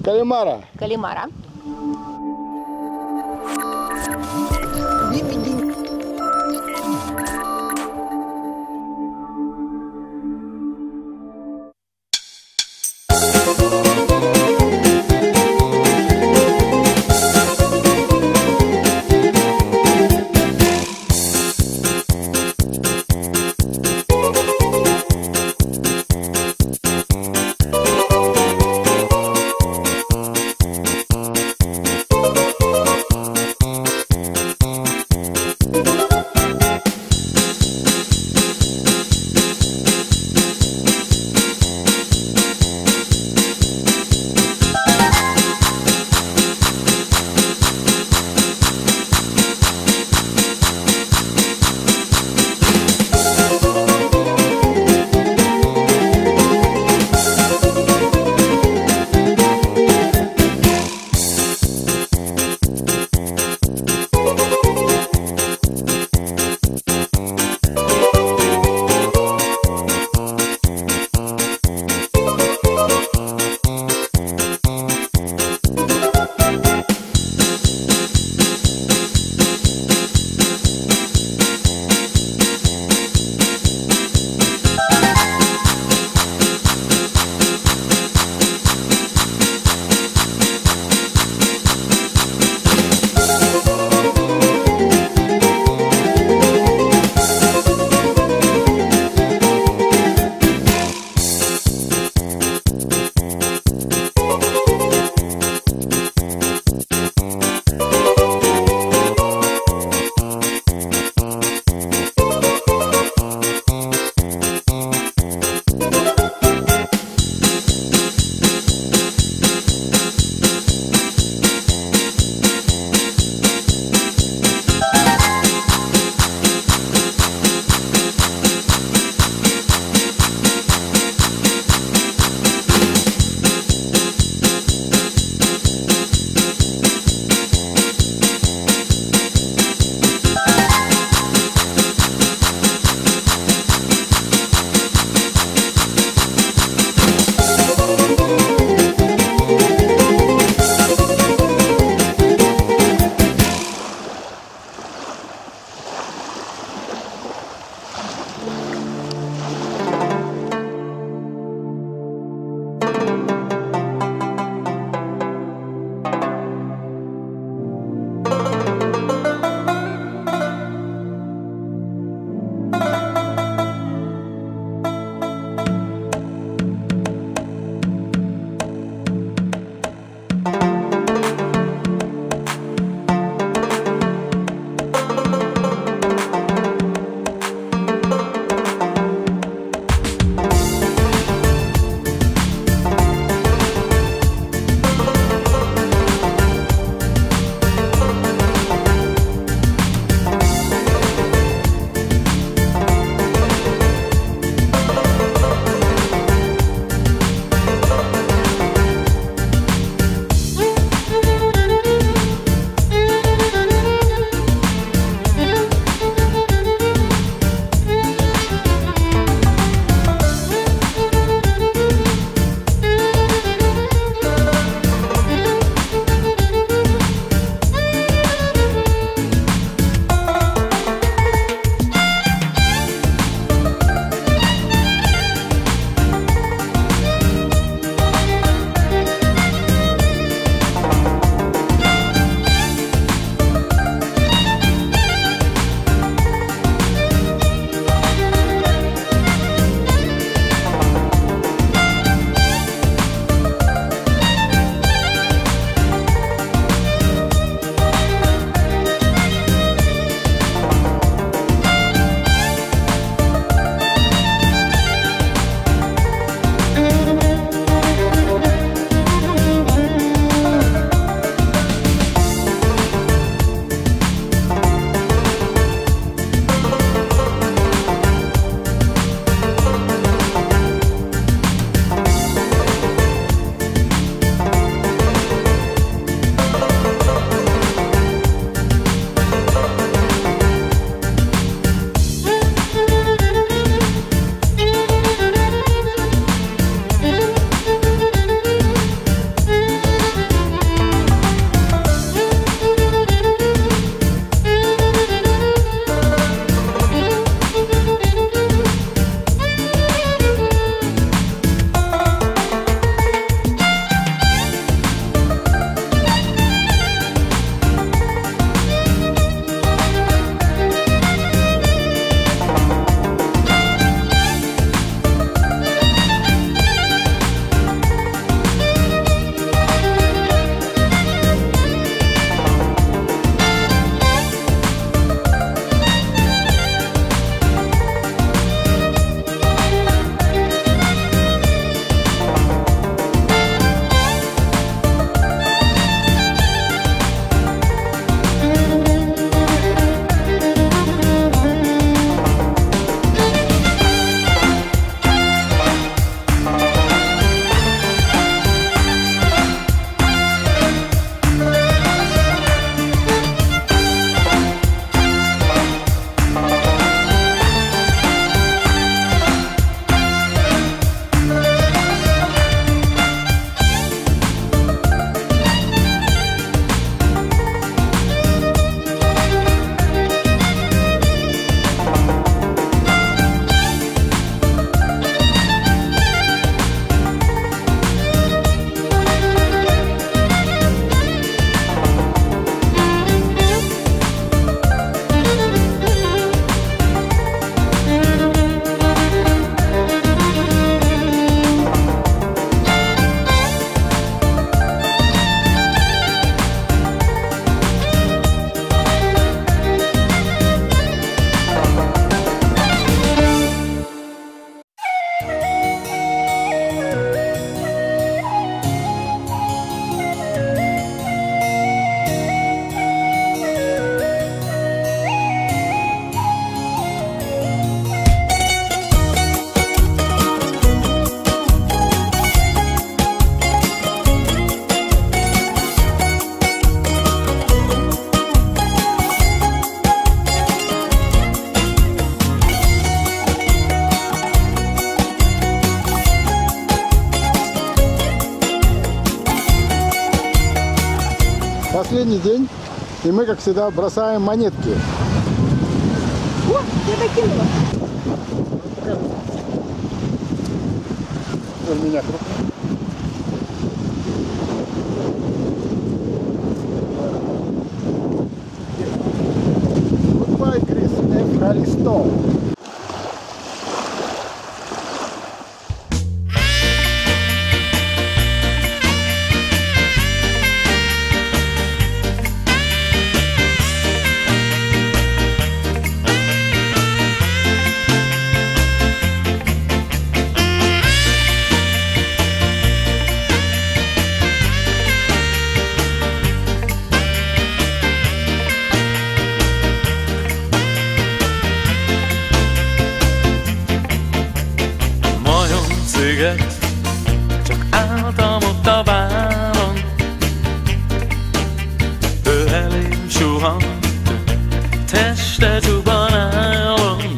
Calimara. Calimara. Последний день, и мы, как всегда, бросаем монетки. О, я докинула. У меня крупно. Goodbye, Крис. Евхаристо. Csak álltam ott a vállon, ő elém suhant, teste csupan álom.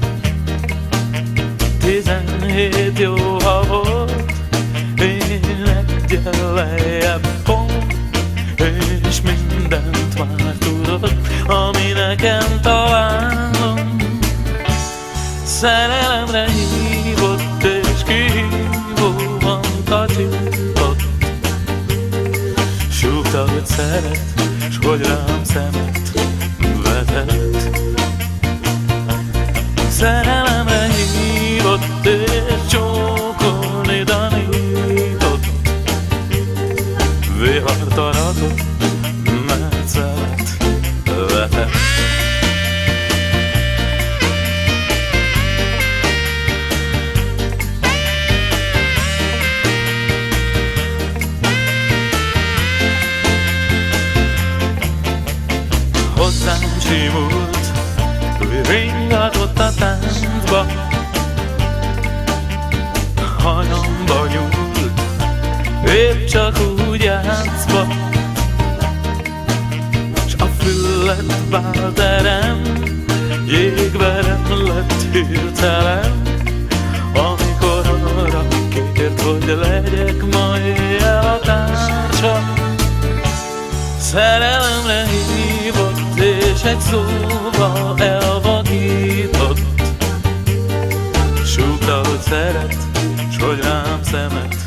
17 jó ha volt, én egyen lejjebb pont, és mindent már tudott, ami nekem találom. Szerelemre hívott és kihívóan kacsított, súgta, hogy szeret, s hogy rám szemet vetett. Szerelemre hívott és csókolni tanított, vihart aratott, mert szelet vetett. Hozzám simult, ringatott a táncba, hajamba nyúlt, épp csak úgy játszva, s a füllet válterem, jégverem lett hirtelen, amikor arra kért, hogy legyek ma éjjel a társa. Szerelemre hívott, és egy szóval elvakított, súgta, hogy szeret, s hogy rám szemet